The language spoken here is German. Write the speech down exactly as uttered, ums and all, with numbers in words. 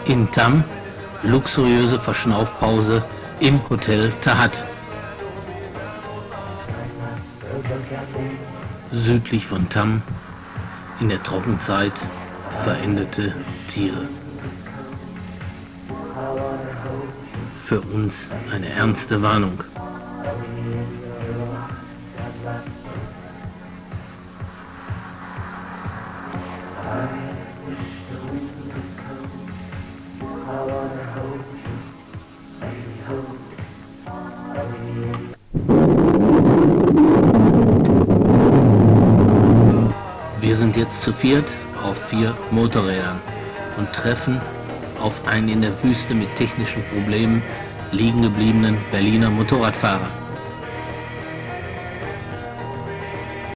In Tam, luxuriöse Verschnaufpause im Hotel Tahat. Südlich von Tam, in der Trockenzeit, verendete Tiere. Für uns eine ernste Warnung. Wir sind jetzt zu viert auf vier Motorrädern und treffen auf einen in der Wüste mit technischen Problemen liegen gebliebenen Berliner Motorradfahrer.